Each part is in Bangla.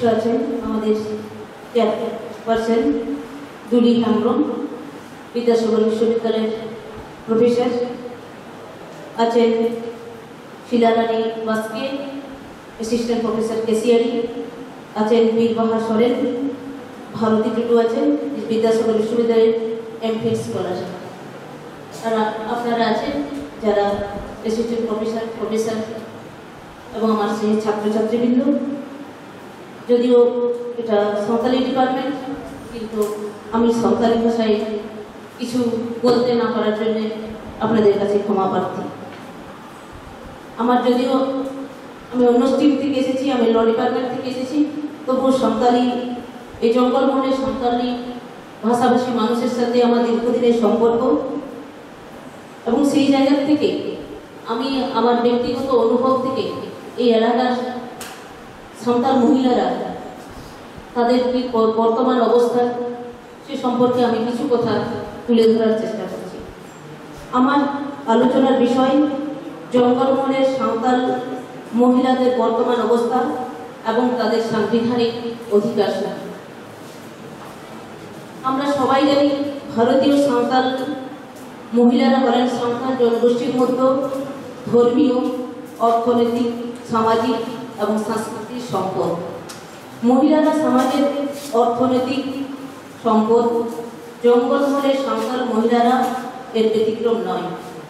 আছেন আমাদের চেয়ারপারসন দুলি হেমব্রম, বিদ্যাসাগর বিশ্ববিদ্যালয়ের প্রফেসর আছেন শিলারানী বাস্কে, অ্যাসিস্ট্যান্ট প্রফেসর কেসিয়ারি আছেন, বীরবাহার সরেন, ভারতী টুটু আছেন বিদ্যাসাগর বিশ্ববিদ্যালয়ের এমফিল স্কলার। আর আপনারা আছেন যারা অ্যাসিস্ট্যান্ট প্রফেসর এবং আমার সেই ছাত্রছাত্রীবৃন্দ। যদিও এটা সাঁওতালি ডিপার্টমেন্ট, কিন্তু আমি সাঁওতালি ভাষায় কিছু বলতে না পারার জন্য আপনাদের কাছে ক্ষমা প্রার্থী। আমার যদিও আমি অন্য স্ট্রিম থেকে এসেছি, আমি ল ডিপার্টমেন্ট থেকে এসেছি, তবুও সাঁওতালি এই জঙ্গলমহলে সাঁওতালি ভাষাভাষী মানুষের সাথে আমার দীর্ঘদিনের সম্পর্ক, এবং সেই জায়গা থেকে আমি আমার ব্যক্তিগত অনুভব থেকে এই এলাকার সাঁওতাল মহিলারা তাদের কি বর্তমান অবস্থা সে সম্পর্কে আমি কিছু কথা তুলে ধরার চেষ্টা করছি। আমার আলোচনার বিষয় জঙ্গলমহলের সাঁওতাল মহিলাদের বর্তমান অবস্থা এবং তাদের সাংবিধানিক অধিকার। আমরা সবাই জানি ভারতীয় সাঁওতাল মহিলারা হলেন সাঁওতাল জনগোষ্ঠীর মধ্যে ধর্মীয়, অর্থনৈতিক, সামাজিক এবং সাংস্কৃতিক সম্পদ। মহিলারা সমাজের অর্থনৈতিক সম্পদ, জঙ্গলমহলের সাঁওতাল মহিলারা এর ব্যতিক্রম নয়।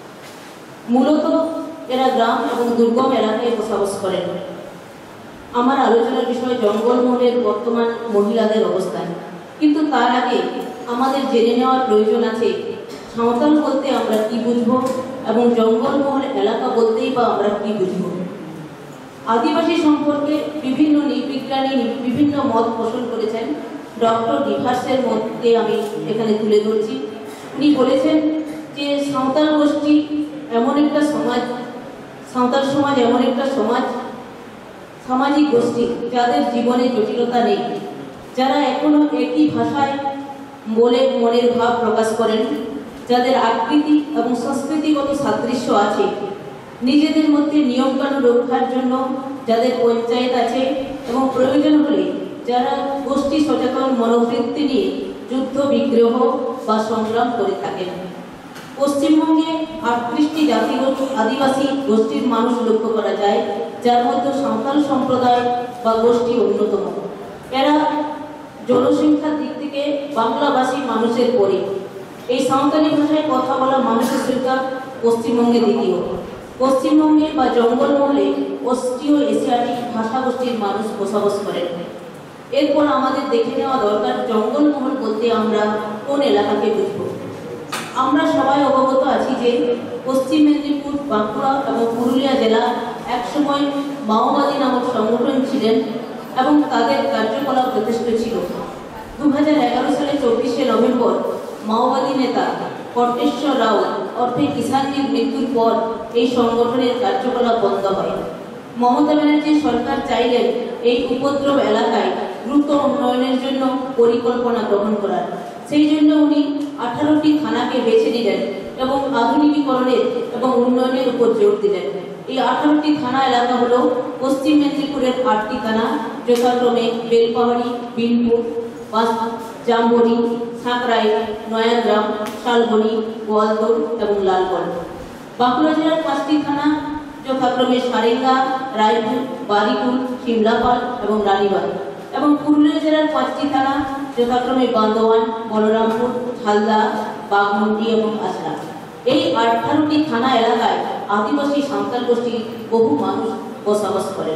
মূলত এরা গ্রাম এবং দুর্গম এলাকায় বসবাস করেন। আমার আলোচনার বিষয় জঙ্গলমহলের বর্তমান মহিলাদের অবস্থান, কিন্তু তার আগে আমাদের জেনে নেওয়ার প্রয়োজন আছে সাঁওতাল বলতে আমরা কি বুঝব এবং জঙ্গলমহল এলাকা বলতেই বা আমরা কি বুঝব। আদিবাসী সম্পর্কে বিভিন্ন নৃবিজ্ঞানী বিভিন্ন মত পোষণ করেছেন। ডক্টর ডিভার্সের মতকে আমি এখানে তুলে ধরছি। উনি বলেছেন যে সাঁওতাল গোষ্ঠী এমন একটা সমাজ, সাঁওতাল সমাজ এমন একটা সামাজিক গোষ্ঠী যাদের জীবনে জটিলতা নেই, যারা এখনো একই ভাষায় বলে মনের ভাব প্রকাশ করেন, যাদের আকৃতি এবং সংস্কৃতিগত সাদৃশ্য আছে, নিজেদের মধ্যে নিয়মকানুন রক্ষার জন্য যাদের পঞ্চায়েত আছে এবং প্রয়োজন হলে যারা গোষ্ঠী সচেতন মনোবৃত্তি নিয়ে যুদ্ধ বিগ্রহ বা সংগ্রাম করে থাকেন। পশ্চিমবঙ্গে 38টি জাতিগত আদিবাসী গোষ্ঠীর মানুষ লক্ষ্য করা যায়, যার মধ্যে সাঁওতাল সম্প্রদায় বা গোষ্ঠী অন্যতম। এরা জনসংখ্যার দিক থেকে বাংলাভাষী মানুষের পরে। এই সাঁওতালি ভাষায় কথা বলা মানুষের সংখ্যা পশ্চিমবঙ্গে দ্বিতীয়। পশ্চিমবঙ্গে বা জঙ্গলমহলে অস্ট্রিয় এশিয়াটিক ভাষাগোষ্ঠীর মানুষ বসবাস করেন। এরপর আমাদের দেখে নেওয়া দরকার জঙ্গলমহল বলতে আমরা কোন এলাকাকে বুঝব। আমরা সবাই অবগত আছি যে পশ্চিম মেদিনীপুর, বাঁকুড়া এবং পুরুলিয়া জেলা একসময় মাওবাদী নামক সংগঠন ছিলেন এবং তাদের কার্যকলাপ যথেষ্ট ছিল। 2011 সালে 24শে নভেম্বর মাওবাদী নেতা কটেশ্বর রাও অর্থে কিষাণজির মৃত্যুর পর এই সংগঠনের কার্যকলাপ বন্ধ হয়। মমতা ব্যানার্জি সরকার চাইলেন এই উপদ্রব এলাকায় দ্রুত উন্নয়নের জন্য পরিকল্পনা গ্রহণ করার। সেই জন্য উনি 18টি থানাকে বেছে নিলেন এবং আধুনিকীকরণের এবং উন্নয়নের উপর জোর দিলেন। এই 18টি থানা এলাকা হলো পশ্চিম মেদিনীপুরের 8টি থানা, যথাক্রমে বেলপাহাড়ি, বিনপুর, জামবনি, সাঁকরাই, নয়াগ্রাম, শালবনি, গোয়ালদোর এবং লালগড়। বাঁকুড়া জেলার 5টি থানা যথাক্রমে সারেঙ্গা, রায়পুর, বারিকুল, শিমলাপাল এবং রানীবাঁধ, এবং পুরুলিয়া জেলার 5টি থানা যথাক্রমে বান্দোয়ান, বলরামপুর, ঝালদা, বাঘমুন্ডি এবং আজরা। এই 18টি থানা এলাকায় আদিবাসী সাঁওতাল গোষ্ঠীর বহু মানুষ বসবাস করেন।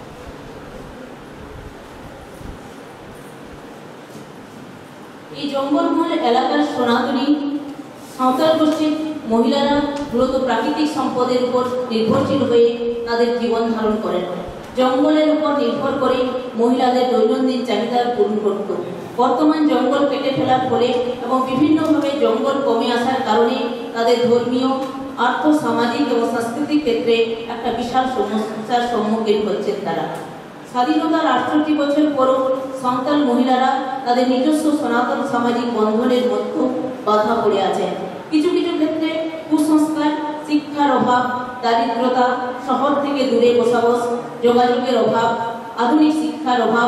এই জঙ্গলমহল এলাকার সনাতনী সাঁওতাল গোষ্ঠীর মহিলারা মূলত প্রাকৃতিক সম্পদের উপর নির্ভরশীল হয়ে তাদের জীবন ধারণ করেন। জঙ্গলের উপর নির্ভর করে মহিলাদের দৈনন্দিন চাহিদা পূরণ করত। বর্তমান জঙ্গল কেটে ফেলার ফলে এবং বিভিন্নভাবে জঙ্গল কমে আসার কারণে তাদের ধর্মীয়, আর্থ, সামাজিক এবং সাংস্কৃতিক ক্ষেত্রে একটা বিশাল সমস্যার সম্মুখীন হচ্ছেন তারা। স্বাধীনতার 68 বছর পরও সাঁওতাল মহিলারা তাদের নিজস্ব সনাতন সামাজিক বন্ধনের মধ্যে বাধা পড়ে আছেন। কিছু কিছু ক্ষেত্রে কুসংস্কার, শিক্ষার অভাব, দারিদ্রতা, শহর থেকে দূরে বসবাস, যোগাযোগের অভাব, আধুনিক শিক্ষার অভাব,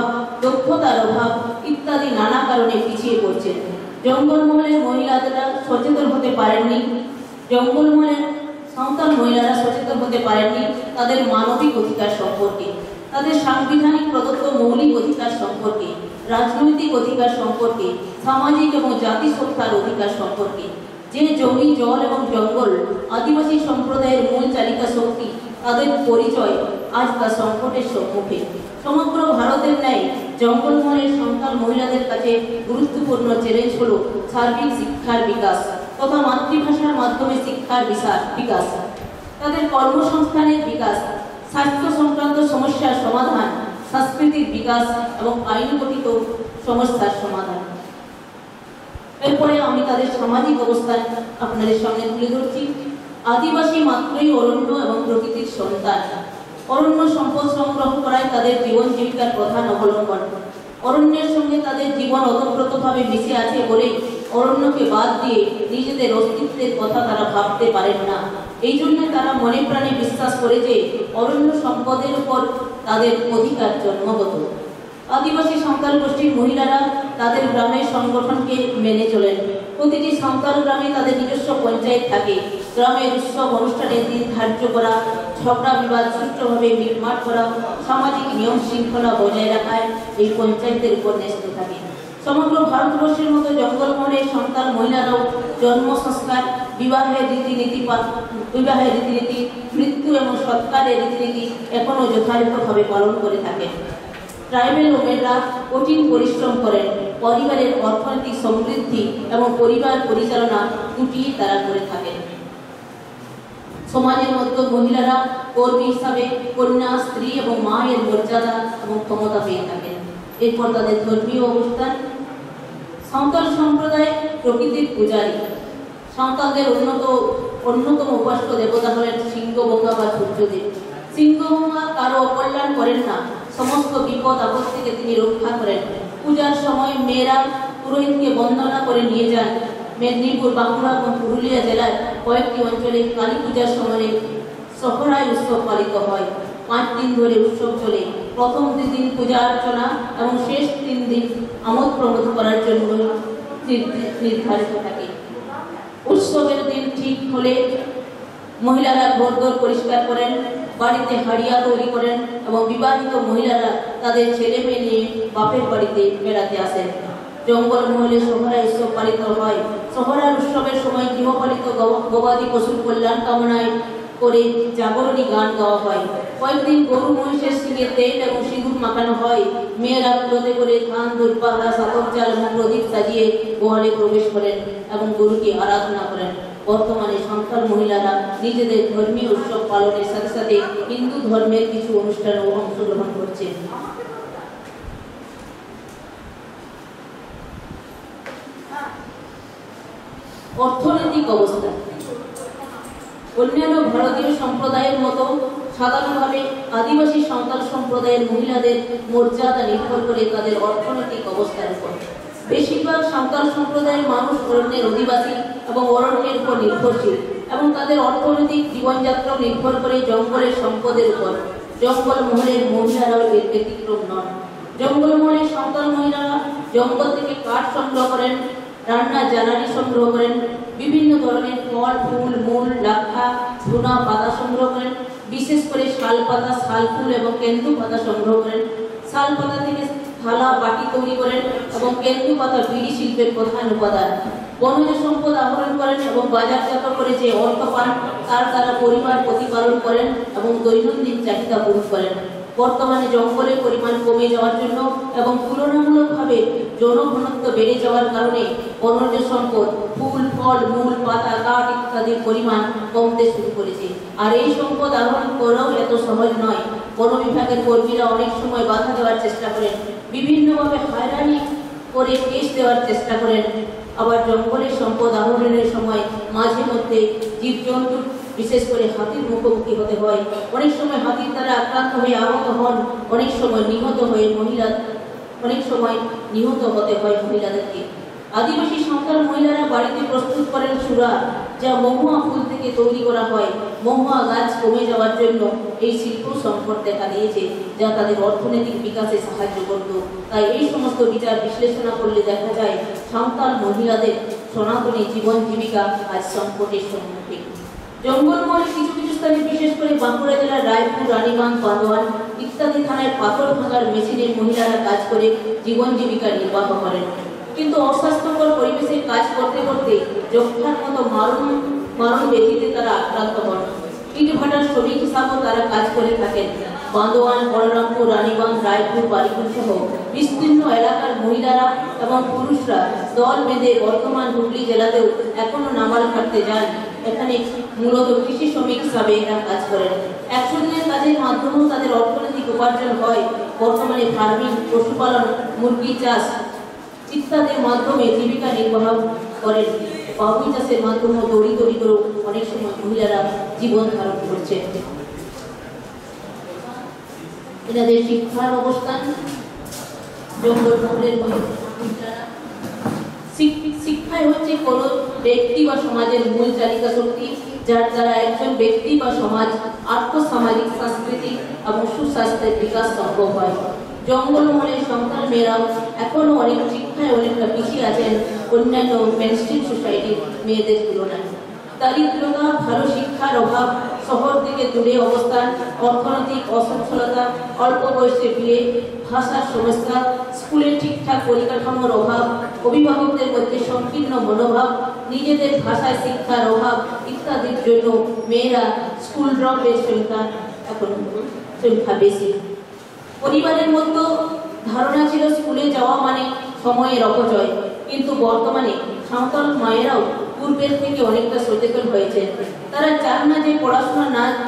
দক্ষতার অভাব ইত্যাদি নানা কারণে পিছিয়ে পড়ছেন। জঙ্গলমহলের মহিলারা সচেতন হতে পারেননি, জঙ্গলমহলের সাঁওতাল মহিলারা সচেতন হতে পারেননি তাদের মানবিক অধিকার সম্পর্কে, তাদের সাংবিধানিক প্রদত্ত মৌলিক অধিকার সম্পর্কে, রাজনৈতিক অধিকার সম্পর্কে, সামাজিক এবং জাতিসত্তার অধিকার সম্পর্কে। যে জমি, জল এবং জঙ্গল আদিবাসী সম্প্রদায়ের মূল চালিকা শক্তি, তাদের পরিচয় আজ তা সংকটের সম্মুখে। সমগ্র ভারতের ন্যায় জঙ্গলমহলের সাঁওতাল মহিলাদের কাছে গুরুত্বপূর্ণ চ্যালেঞ্জ হল সার্বিক শিক্ষার বিকাশ তথা মাতৃভাষার মাধ্যমে শিক্ষার বিকাশ, তাদের কর্মসংস্থানের বিকাশ, স্বাস্থ্য সংক্রান্ত সমস্যার সমাধান, সাংস্কৃতিক বিকাশ এবং আইনগঠিত সমস্যার সমাধান। এরপরে আমি তাদের সামাজিক অবস্থান আপনাদের সামনে তুলে ধরছি। আদিবাসী মাত্রই অরণ্য এবং প্রকৃতির সন্তান। অরণ্য সম্পদ সংগ্রহ করাই তাদের জীবন জীবিকার প্রধান অবলম্বন। অরণ্যের সঙ্গে তাদের জীবন ওতপ্রোতভাবে মিশে আছে বলেই অরণ্যকে বাদ দিয়ে নিজেদের অস্তিত্বের কথা তারা ভাবতে পারেন না। এই জন্য তারা মনে প্রাণে বিশ্বাস করে যে অরণ্য সম্পদের উপর তাদের অধিকার জন্মগত। আদিবাসী সাঁওতাল গোষ্ঠীর মহিলারা তাদের গ্রামের সংগঠনকে মেনে চলেন। প্রতিটি সাঁওতাল গ্রামে তাদের নিজস্ব পঞ্চায়েত থাকে। গ্রামের উৎসব অনুষ্ঠানের দিন ধার্য করা, ঝগড়া বিবাদ সুষ্ঠুভাবে মিটমাট করা, সামাজিক নিয়ম শৃঙ্খলা বজায় রাখায় এই পঞ্চায়েতের উপর ন্যস্ত থাকে। সমগ্র ভারতবর্ষের মতো জঙ্গলমহলের সাঁওতাল মহিলারাও জন্ম সংস্কার, বিবাহের রীতিনীতি, মৃত্যু এবং সৎকারের রীতিনীতি এখনও যথাযথভাবে পালন করে থাকেন। ট্রাইবেল ওমেনরা কঠিন পরিশ্রম করেন, পরিবারের অর্থনৈতিক সমৃদ্ধি এবং পরিবার পরিচালনা দুটিই তারা করে থাকেন। সমাজের মধ্যে মহিলারা কর্মী হিসাবে কন্যা, স্ত্রী এবং মায়ের মর্যাদা এবং ক্ষমতা পেয়ে থাকেন। এরপর তাদের ধর্মীয় অবস্থান। সাঁওতাল সম্প্রদায় প্রকৃতির পূজারী। সাঁওতালদের অন্যতম উপাস্য দেবতা হলেন সিংহবঙ্গা বা সূর্যদেব। সিংহবঙ্গা কারো অকল্যাণ করেন না, সমস্ত বিপদ আপদ থেকে তিনি রক্ষা করেন। পূজার সময় মেয়েরা পুরোহিতকে বন্দনা করে নিয়ে যান। মেদিনীপুর, বাঁকুড়া এবং পুরুলিয়া জেলার কয়েকটি অঞ্চলে কালী পূজার সময়ে সহরায় উৎসব পালিত হয়। 5 দিন ধরে উৎসব চলে। প্রথম 2 দিন পূজা অর্চনা এবং শেষ 3 দিন আমোদ প্রমোদ করার জন্য নির্ধারিত থাকে। উৎসবের দিন ঠিক হলে মহিলারা ঘরদোর পরিষ্কার করেন, বাড়িতে হাড়িয়া তৈরি করেন এবং বিবাহিত মহিলারা তাদের ছেলে মেয়ে নিয়ে বাপের বাড়িতে বেড়াতে আসেন। জঙ্গলমহলে সহরায় উৎসব পালিত হয়। সহরার উৎসবের সময় গৃহপালিত গবাদি পশুর কল্যাণ কামনায় করে জাগরণী গান গাওয়া হয়। কয়েকদিন গরু মহিষের শিঙে তেল এবং সিঁদুর মাখানো হয়। মেয়েরা কুলোতে করে ধান, দুর্বাহা, সাতক চাল এবং প্রদীপ সাজিয়ে গোয়ালে প্রবেশ করেন এবং গরুকে আরাধনা করেন। বর্তমানে সাঁওতাল মহিলারা নিজেদের ধর্মীয় উৎসব পালনের সাথে সাথে হিন্দু ধর্মের কিছু অনুষ্ঠানেও অংশগ্রহণ করছে। অর্থনৈতিক অবস্থা। অন্যান্য ভারতীয় সম্প্রদায়ের মতো সাধারণভাবে আদিবাসী সাঁওতাল সম্প্রদায়ের মহিলাদের মর্যাদা নির্ভর করে তাদের অর্থনৈতিক অবস্থার উপর। বেশিরভাগ সাঁওতাল সম্প্রদায়ের মানুষ অরণ্যের অধিবাসী এবং অরণ্যের উপর নির্ভরশীল এবং তাদের অর্থনৈতিক জীবনযাত্রা নির্ভর করে জঙ্গলের সম্পদের উপর। জঙ্গলমহলের মহিলারাও এর ব্যতিক্রম নন। জঙ্গলমহলের সাঁওতাল মহিলারা জঙ্গল থেকে কাঠ সংগ্রহ করেন, রান্নার জ্বালানি সংগ্রহ করেন, বিভিন্ন ধরনের ফল, ফুল, মূল, লাক্ষা, ধুনা পাতা সংগ্রহ করেন, বিশেষ করে শাল পাতা, শাল ফুল এবং কেন্দু পাতা সংগ্রহ করেন। শাল পাতা থেকে থালা, বাটি তৈরি করেন এবং কেন্দু পাতা বিড়ি শিল্পের প্রধান উপাদান। বনজ সম্পদ আহরণ করেন এবং বাজারজাত করে যে অর্থ পান তার দ্বারা পরিবার প্রতিপালন করেন এবং দৈনন্দিন চাহিদা পূরণ করেন। বর্তমানে জঙ্গলের পরিমাণ কমে যাওয়ার জন্য এবং তুলনামূলকভাবে জনঘনত্ব বেড়ে যাওয়ার কারণে বনজ সম্পদ, ফুল, ফল, মূল, পাতা, কাঠ ইত্যাদির পরিমাণ কমতে শুরু করেছে। আর এই সম্পদ আহরণ করাও এত সহজ নয়। বন বিভাগের কর্মীরা অনেক সময় বাধা দেওয়ার চেষ্টা করেন, বিভিন্নভাবে হয়রানি করে কেস দেওয়ার চেষ্টা করেন। আবার জঙ্গলের সম্পদ আহরণের সময় মাঝে মধ্যে জীবজন্তু, বিশেষ করে হাতির মুখোমুখি হতে হয়। অনেক সময় হাতির দ্বারা আক্রান্ত হয়ে আহত হন, অনেক সময় নিহত হতে হয় মহিলাদেরকে। আদিবাসী সাঁওতাল মহিলারা বাড়িতে প্রস্তুত করেন সুরা, যা মহুয়া ফুল থেকে তৈরি করা হয়। মহুয়া গাছ কমে যাওয়ার জন্য এই শিল্প সংকট দেখা দিয়েছে, যা তাদের অর্থনৈতিক বিকাশে সাহায্য করত। তাই এই সমস্ত বিচার বিশ্লেষণা করলে দেখা যায় সাঁওতাল মহিলাদের সনাতনী জীবন জীবিকা আজ সংকটের সম্মুখীন। জঙ্গলমহলে কিছু কিছু স্থানে, বিশেষ করে বাঁকুড়া জেলার রায়পুর, রানীবাঁধ, বাঁধোয়ান ইত্যাদি থানায় পাথর ভাঙার মেশিনের মহিলারা কাজ করে জীবন জীবিকা নির্বাহ করেন। কিন্তু অস্বাস্থ্যকর পরিবেশে কাজ করতে করতে যক্ষার মতো মারণ ব্যাধিতে তারা আক্রান্ত হন। ইটভাটার শ্রমিক হিসাবেও তারা কাজ করে থাকেন। বাঁধোয়ান, বলরামপুর, রানীবাঁধ, রায়পুর, বারিপুর সহ বিস্তীর্ণ এলাকার মহিলারা এবং পুরুষরা দল বেঁধে বর্তমান হুগলি জেলাতেও এখনো নামাল কাটতে যান। এখানে মূলত কৃষি শ্রমিক হিসাবে এরা কাজ করেন। 100 দিনের কাজের মাধ্যমেও তাদের অর্থনৈতিক উপার্জন হয়। বর্তমানে ফার্মিং, পশুপালন, মুরগি চাষ ইত্যাদির মাধ্যমে জীবিকা নির্বাহ করেন। বাবুই চাষের মাধ্যমে দড়ি তৈরি করে অনেক সময় মহিলারা জীবন ধারণ করছে। এনাদের শিক্ষার অবস্থান, জঙ্গলমহলের মহিলারা শিক্ষাই হচ্ছে কোনো ব্যক্তি বা সমাজের মূল চালিকা শক্তি, যার দ্বারা একজন ব্যক্তি বা সমাজ আর্থসামাজিক, সাংস্কৃতিক এবং সুস্বাস্থ্যের বিকাশ সম্ভব হয়। জঙ্গলমহলের সাঁওতাল মেয়েরাও এখনো অনেক শিক্ষায় অনেকটা পিছিয়ে আছেন অন্যান্য মেনস্ট্রিম সোসাইটির মেয়েদের তুলনায়। দারিদ্রতা, ভালো শিক্ষার অভাব, শহর থেকে দূরে অবস্থান, অর্থনৈতিক অসচ্ছলতা, অল্প বয়সে বিয়ে, ভাষার সমস্যা, স্কুলে ঠিকঠাক পরিকাঠামোর অভাব, অভিভাবকদের মধ্যে সংকীর্ণ মনোভাব, নিজেদের ভাষায় শিক্ষার অভাব ইত্যাদির জন্য মেয়েরা স্কুল ড্রপের সংখ্যা বেশি। পরিবারের মধ্যে ধারণা ছিল স্কুলে যাওয়া মানে সময়ের অপচয়, কিন্তু বর্তমানে সাঁওতাল মায়েরাও পূর্বের থেকে অনেকটা সচেতন হয়েছে। তারা চান না যে পড়াশোনা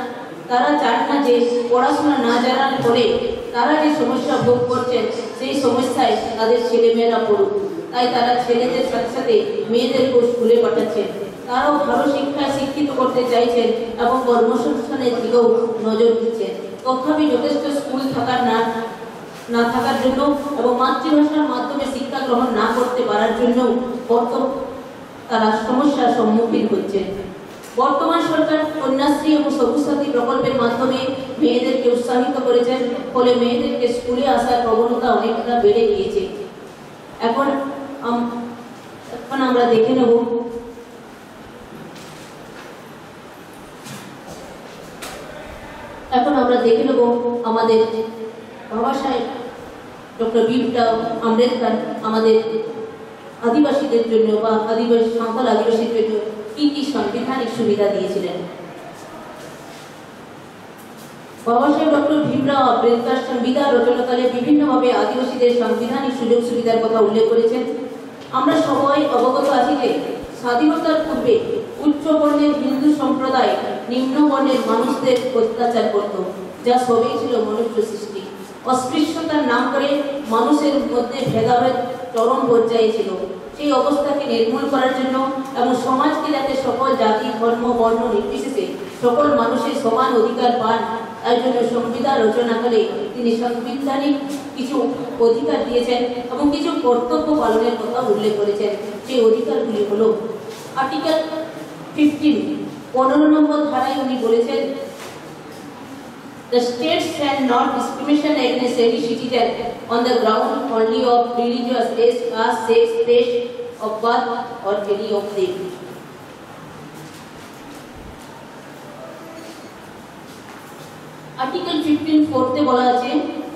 না জানার ফলে তারা যে সমস্যা ভোগ করছেন, সেই সমস্যায় তাদের ছেলেমেয়েরা পড়ুক। তাই তারা ছেলেদের সাথে সাথে মেয়েদেরকেও স্কুলে পাঠাচ্ছেন। তারাও ভালো শিক্ষায় শিক্ষিত করতে চাইছেন এবং কর্মসংস্থানের দিকেও নজর দিচ্ছেন। তথাপি যথেষ্ট স্কুল না থাকার জন্য এবং মাতৃভাষার মাধ্যমে শিক্ষা গ্রহণ না করতে পারার জন্য তারা সমস্যার সম্মুখীন হচ্ছে। বর্তমান সরকার কন্যাশ্রী এবং সবুজ সাথী প্রকল্পের মাধ্যমে মেয়েদেরকে উৎসাহিত করেছেন, ফলে মেয়েদেরকে স্কুলে আসার প্রবণতা অনেকটা বেড়ে গিয়েছে। এখন আমরা দেখে নেব আমাদের বাবা সাহেব ডক্টর ভীমরাও আম্বেদকর আমাদের আদিবাসীদের জন্য বা সাঁওতাল আদিবাসীর জন্য কি কি সাংবিধানিক সুবিধা দিয়েছিলেন। বাবা সাহেব ডক্টর ভীমরাও আম্বেদকর সংবিধান রচনাকালে বিভিন্নভাবে আদিবাসীদের সাংবিধানিক সুযোগ সুবিধার কথা উল্লেখ করেছেন। আমরা সবাই অবগত আছি যে স্বাধীনতার পূর্বে উচ্চ বর্ণের হিন্দু সম্প্রদায় নিম্ন বর্ণের মানুষদের অত্যাচার করত, যা সবই ছিল মনুষ্য সৃষ্টি। অস্পৃশ্যতার নাম করে মানুষের মধ্যে ভেদাভেদ চরম পর্যায়ে ছিল। সেই অবস্থাকে নির্মূল করার জন্য এবং সমাজকে যাতে সকল জাতি, ধর্ম, বর্ণ নির্বিশেষে সকল মানুষের সমান অধিকার পান, তার জন্য সংবিধান রচনাকালে তিনি সাংবিধানিক কিছু অধিকার দিয়েছেন এবং কিছু কর্তব্য পালনের কথা উল্লেখ করেছেন। সেই অধিকারগুলি হলো আর্টিকেল 15 15 নম্বর ধারায় উনি বলেছেন, The state shall not discriminate against any citizen on the ground only of religious, race, caste, sex, place of birth or any of them. Article 15 4 বলা আছে,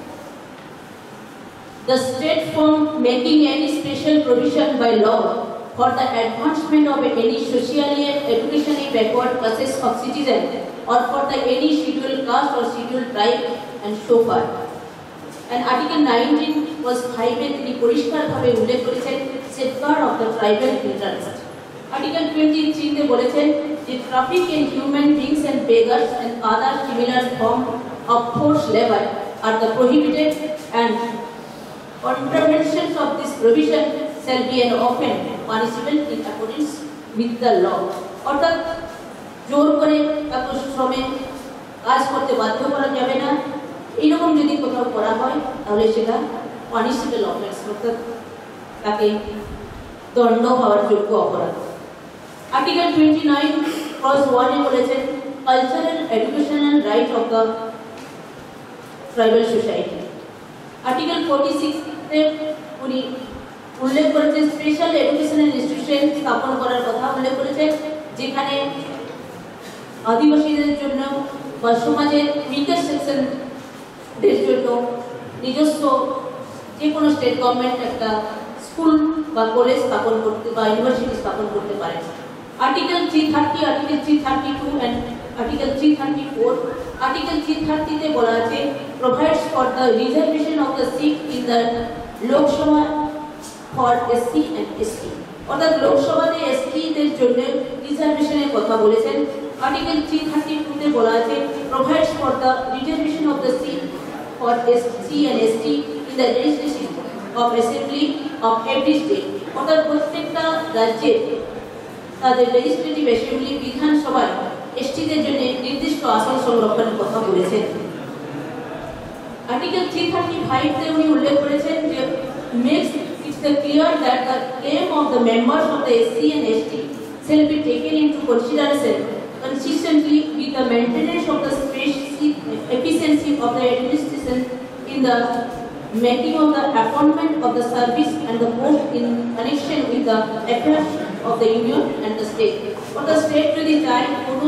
The state from making any special provision by law for the advancement of any socially and educationally backward classes of citizens or for the any scheduled caste or scheduled tribe and so far. And Article 19 was 5 এ তিনি পরিষ্কারভাবে উল্লেখ করেছেন safeguard of the tribal interest. Article 23 তে বলেছেন যে traffic in human beings and beggars and other similar form of forced labor are the prohibited and contraventions of this provision shall be an offence punishable in accordance with the law. অর্থাৎ জোর করে তাকে শ্রমে কাজ করতে বাধ্য করা যাবে না। এইরকম যদি কোথাও করা হয় তাহলে সেটা পানিশেবল অফেন্স, অর্থাৎ তাকে দণ্ড পাওয়ার যোগ্য অপরাধ। আর্টিকেল 29 ক্লজ 1 এ বলেছেন cultural educational right of the tribal society. Article 46 তে উনি উল্লেখ করেছেন স্পেশাল এডুকেশনাল ইনস্টিটিউশন স্থাপন করার কথা উল্লেখ করেছেন, যেখানে আদিবাসীদের জন্য বা সমাজের উইকার সেকশনদের জন্য নিজস্ব যে কোনো স্টেট গভর্নমেন্ট একটা স্কুল বা কলেজ স্থাপন করতে বা ইউনিভার্সিটি স্থাপন করতে পারে। Article 330, article 332 and article 334। Article 330 তে বলা আছে provides for the reservation of the seat in the Lok Sabha for SC and ST, অর্থাৎ লোকসভাতে এসটি দের জন্য রিজার্ভেশনের কথা বলেছেন। আর্টিকেল 332 তে বলা আছে provides for the reservation of the seat for SC and ST in the legislative of assembly of every state, অর্থাৎ প্রত্যেকটা রাজ্যে তাদের লেজিসলেটিভ অ্যাসেম্বলি বিধানসভায় এসটিদের জন্য নির্দিষ্ট আসন সংরক্ষণের কথা বলেছেন। আর্টিকেল 335 তে উনি উল্লেখ করেছেন যে makes it clear that the claim of the members of the SC and ST shall be taken into consideration consistently with the maintenance of the efficiency of the administration in the making of the appointment of the service and the post in connection with the affairs of the union and the state, or the state যদি চায়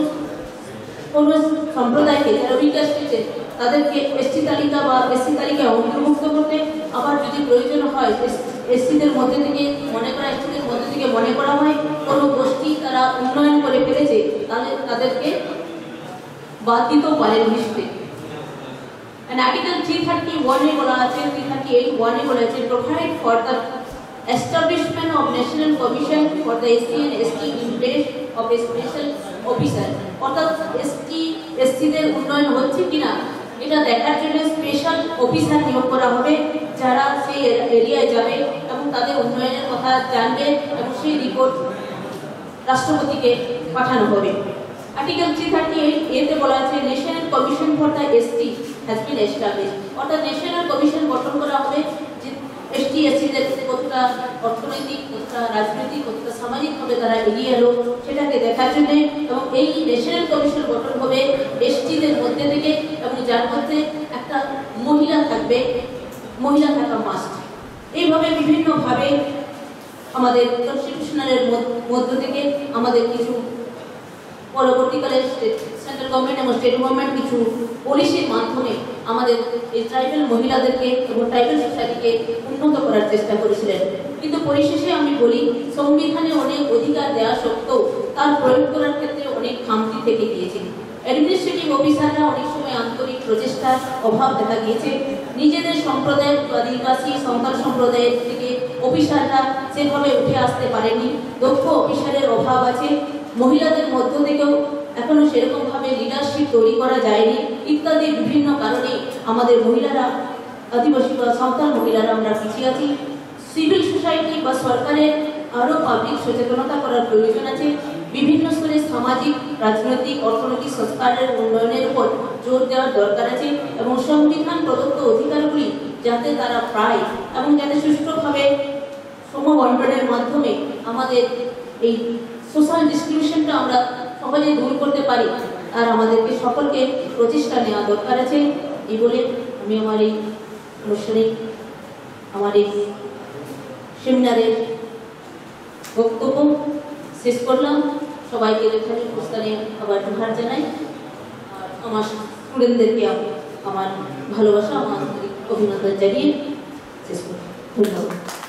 কোনো সম্প্রদায়কে যারা উইকার স্টেটে তাদেরকে এসটি তালিকা বা এসসি তালিকায় অন্তর্ভুক্ত করতে, আবার যদি প্রয়োজন হয় এসসিদের মধ্যে থেকে মনে করা এসটিদের মধ্যে থেকে মনে করা হয় কোনো গোষ্ঠী তারা উন্নয়ন করে ফেলেছে, তাহলে তাদেরকে বাদ দিতেও পারেন লিস্টে। And Article 331 এ বলা আছে 338(1) এ বলা আছে provide for the establishment of national commission for the SC and ST in place of a special officer, অর্থাৎ SC-দের উন্নয়ন হচ্ছে কিনা এটা দেখার জন্য স্পেশাল অফিসার নিয়োগ করা হবে, যারা সেই এরিয়ায় যাবে এবং তাদের উন্নয়নের কথা জানবে এবং সেই রিপোর্ট রাষ্ট্রপতিকে পাঠানো হবে। আর্টিকেল 338 এতে বলা আছে national commission for the ST has been established, অর্থাৎ ন্যাশনাল কমিশন গঠন করা হবে যে এসটি এসসিদের কতটা অর্থনৈতিক, কতটা রাজনৈতিক, কতটা সামাজিকভাবে তারা এগিয়ে এলো সেটাকে দেখার জন্য, এবং এই ন্যাশনাল কমিশন গঠন হবে এসটিদের মধ্যে থেকে এবং যার মধ্যে একটা মহিলা থাকবে, মহিলা থাকা মাস্ট। এইভাবে বিভিন্নভাবে আমাদের কনস্টিটিউশনালের মধ্য থেকে আমাদের কিছু পরবর্তীকালে সেন্ট্রাল গভর্নমেন্ট এবং স্টেট গভর্নমেন্ট কিছু পলিসির মাধ্যমে আমাদের এই ট্রাইবাল মহিলাদেরকে এবং ট্রাইবাল সোসাইটিকে উন্নত করার চেষ্টা করেছিলেন। কিন্তু পরিশেষে আমি বলি সংবিধানে অনেক অধিকার দেওয়া সত্ত্বেও তার প্রয়োগ করার ক্ষেত্রে অনেক খামতি থেকে গিয়েছে। অ্যাডমিনিস্ট্রেটিভ অফিসাররা অনেক সময় আন্তরিক প্রচেষ্টার অভাব দেখা গিয়েছে। নিজেদের সম্প্রদায়ের আদিবাসী সন্তান সম্প্রদায়ের থেকে অফিসাররা সেভাবে উঠে আসতে পারেনি, দক্ষ অফিসারের অভাব আছে। মহিলাদের মধ্য থেকেও এখনো সেরকম ভাবে লিডারশিপ তৈরি করা যায়নি, ইত্যাদি বিভিন্ন কারণে আমাদের মহিলারা, আদিবাসী বা সাঁওতাল মহিলারা আমরা পিছিয়ে আছি। সিভিল সোসাইটি বা সরকারের আরও পাবলিক সচেতনতা করার প্রয়োজন আছে। বিভিন্ন স্তরে সামাজিক, রাজনৈতিক, অর্থনৈতিক সংস্কারের উন্নয়নের উপর জোর দেওয়ার দরকার আছে এবং সংবিধান প্রদত্ত অধিকারগুলি যাতে তারা পায় এবং যাতে সুষ্ঠুভাবে সমবন্টনের মাধ্যমে আমাদের এই সোশ্যাল ডিস্ট্রিবিউশনটা আমরা সহজে দূর করতে পারি, আর আমাদেরকে সকলকে প্রচেষ্টা নেওয়া দরকার আছে। এই বলে আমি আমার এই অনুষ্ঠানে, আমার এই সেমিনারের বক্তব্য শেষ করলাম। সবাইকে লেখানি প্রস্তানে আবার জোহার জানাই, আর আমার স্টুডেন্টদেরকে আমার ভালোবাসা, আমার অভিনন্দন জানিয়ে শেষ করলাম। ধন্যবাদ।